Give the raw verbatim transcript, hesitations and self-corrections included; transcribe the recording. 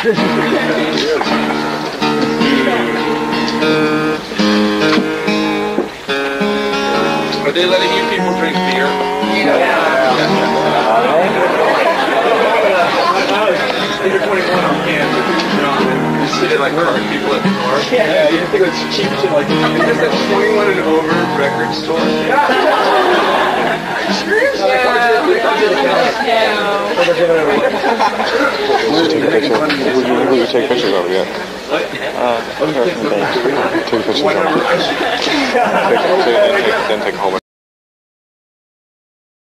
Are they letting you people drink beer? Yeah. You're twenty-one on campus. You sit in like card people at the door. Yeah, you think it's cheap to like. Is that twenty-one and over record store? Yeah. Serious? Yeah. We should take pictures of it, yeah. Uh, take pictures of it. Take, take, then take a whole